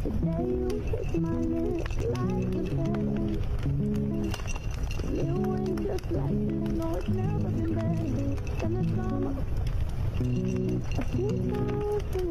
day you kissed my lips like a feather. It went just like this, no, it's never been better than the summer. A few times